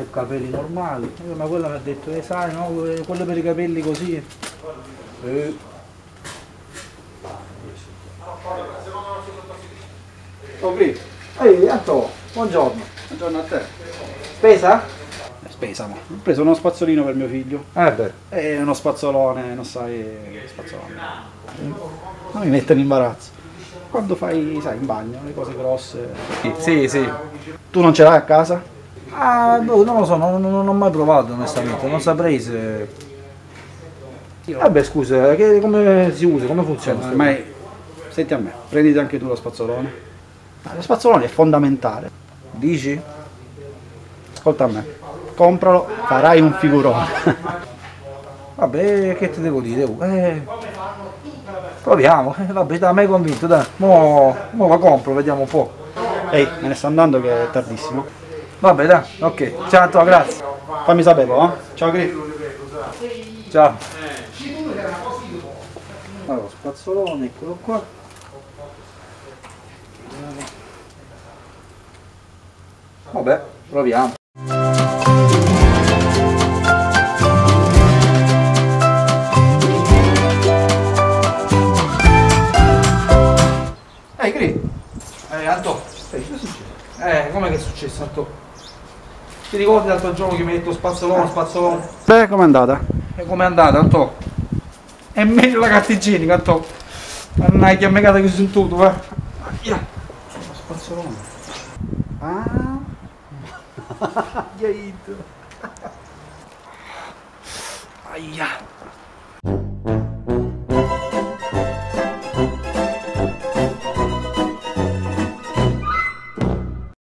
capelli normali. Ma quella mi ha detto, sai, no, quello per i capelli così. Oh, Gri. Ehi, Anto, buongiorno. Buongiorno a te. Spesa? Spesa, ma ho preso uno spazzolino per mio figlio. Beh. E uno spazzolone, non sai che spazzolone. Non mi mette in imbarazzo. Quando fai, sai, in bagno, le cose grosse. Sì. Tu non ce l'hai a casa? Non lo so, non ho mai provato onestamente, non saprei se... Vabbè scusa, come si usa, come funziona? Ma senti a me, prenditi anche tu lo spazzolone. Lo spazzolone è fondamentale. Dici? Ascolta a me, compralo, farai un figurone. Vabbè, che ti devo dire? Proviamo, vabbè, dai, mi hai convinto, dai, mo la compro, vediamo un po'. Ehi, me ne sto andando che è tardissimo. Vabbè, dai, ok, ciao Antonio, grazie. Fammi sapere, eh? Ciao Gri. Ciao. Allora, spazzolone, eccolo qua. Vabbè, proviamo. Ehi, Gri. Anto. Che succede? Com'è che è successo, Anto? Ti ricordi l'altro giorno che mi hai detto spazzolone? Beh, com'è andata? E com'è andata, Anto? È meglio la carta igienica, Anto. Mannaggia, mi cade così in tutto, va. Spazzolone. Ah. Aia.